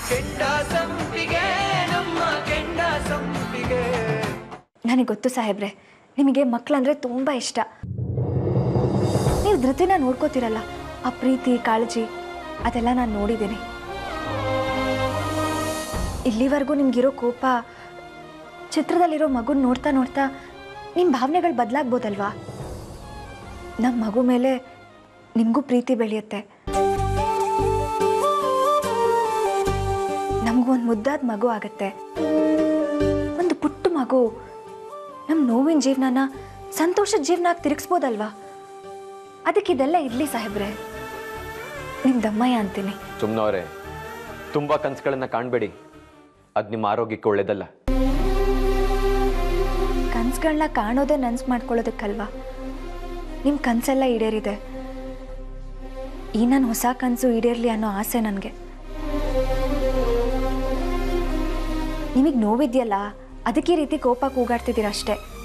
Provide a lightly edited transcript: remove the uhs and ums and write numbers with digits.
ಕೆಂಡಾಸಂಪಿಗೆ ನಮ್ಮ ಕೆಂಡಾಸಂಪಿಗೆ. ನನಗೆ ಗೊತ್ತು ಸಾಹೇಬ್ರೆ, ನಿಮಗೆ ಮಕ್ಕಳಂದ್ರೆ ತುಂಬ ಇಷ್ಟ. ನೀವು ಧೃತಿನ ನೋಡ್ಕೋತಿರಲ್ಲ, ಆ ಪ್ರೀತಿ ಕಾಳಜಿ ಅದೆಲ್ಲ ನಾನು ನೋಡಿದ್ದೀನಿ. ಇಲ್ಲಿವರೆಗೂ ನಿಮ್ಗಿರೋ ಕೋಪ, ಚಿತ್ರದಲ್ಲಿರೋ ಮಗುನ ನೋಡ್ತಾ ನೋಡ್ತಾ ನಿಮ್ಮ ಭಾವನೆಗಳು ಬದಲಾಗ್ಬೋದಲ್ವಾ? ನಮ್ಮ ಮಗು ಮೇಲೆ ನಿಮಗೂ ಪ್ರೀತಿ ಬೆಳೆಯುತ್ತೆ. ನಮಗೂ ಒಂದು ಮುದ್ದಾದ ಮಗು ಆಗತ್ತೆ. ಒಂದು ಪುಟ್ಟ ಮಗು ನಮ್ಮ ನೋವಿನ ಜೀವನನ ಸಂತೋಷದ ಜೀವನ ತಿರುಗಿಸ್ಬೋದಲ್ವಾ? ಅದಕ್ಕೆ ಇದೆಲ್ಲ ಇರಲಿ ಸಾಹೇಬ್ರೆ. ನಿಮ್ಮ ದಮ್ಮಯ್ಯ ಅಂತೀನಿ. ಸುಮ್ಮನವ್ರೆ, ತುಂಬ ಕನಸುಗಳನ್ನ ಕಾಣಬೇಡಿ, ಅದು ನಿಮ್ಮ ಆರೋಗ್ಯಕ್ಕೆ ಒಳ್ಳೇದಲ್ಲ. ಕನಸುಗಳನ್ನ ಕಾಣೋದೇ ನನಸು ಮಾಡ್ಕೊಳ್ಳೋದಕ್ಕಲ್ವಾ? ನಿಮ್ಮ ಕನಸೆಲ್ಲ ಈಡೇರಿದೆ. ಈ ನನ್ನ ಹೊಸ ಕನಸು ಈಡೇರಲಿ ಅನ್ನೋ ಆಸೆ ನನಗೆ. ನಿಮಗೆ ನೋವಿದೆಯಲ್ಲ, ಅದಕ್ಕೆ ಈ ರೀತಿ ಕೋಪ ಕೂಗಾಡ್ತಿದ್ದೀರ ಅಷ್ಟೇ.